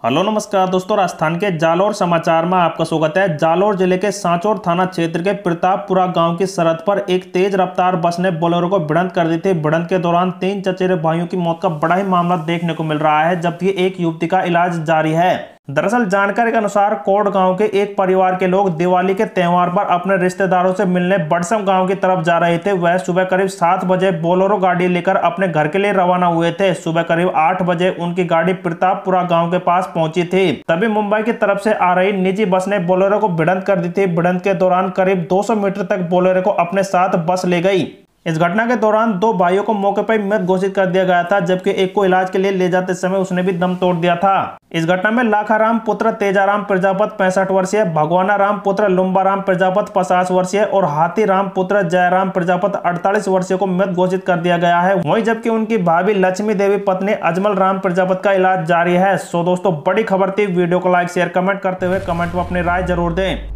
Hello नमस्कार दोस्तों, राजस्थान के जालोर समाचार में आपका स्वागत है। जालोर जिले के सांचौर थाना क्षेत्र के प्रतापपुरा गांव की सरहद पर एक तेज रफ्तार बस ने बोलेरो को भिड़ंत कर दी थी। भिड़ंत के दौरान 3 चचेरे भाइयों की मौत का बड़ा ही मामला देखने को मिल रहा है, जबकि एक युवती का इलाज जारी है। दरअसल जानकारी के अनुसार कोट गांव के एक परिवार के लोग दिवाली के त्योहार पर अपने रिश्तेदारों से मिलने बड़सम गांव की तरफ जा रहे थे। वह सुबह करीब 7 बजे बोलेरो गाड़ी लेकर अपने घर के लिए रवाना हुए थे। सुबह करीब 8 बजे उनकी गाड़ी प्रतापपुरा गांव के पास पहुंची थी। तभी मुंबई की तरफ से आ रही निजी बस ने बोलेरो को भिड़ंत कर दी थी। भिड़ंत के दौरान करीब 200 मीटर तक बोलेरो को अपने साथ बस ले गई। इस घटना के दौरान 2 भाइयों को मौके पर मृत घोषित कर दिया गया था, जबकि एक को इलाज के लिए ले जाते समय उसने भी दम तोड़ दिया था। इस घटना में लाखाराम पुत्र तेजाराम प्रजापत 65 वर्षीय, भगवाना राम पुत्र लुम्बाराम प्रजापत 50 वर्षीय और हाथी राम पुत्र जयराम प्रजापत 48 वर्षीय को मृत घोषित कर दिया गया है। वहीं जबकि उनकी भाभी लक्ष्मी देवी पत्नी अजमल राम प्रजापत का इलाज जारी है। सो दोस्तों, बड़ी खबर थी। वीडियो को लाइक शेयर कमेंट करते हुए कमेंट में अपनी राय जरूर दें।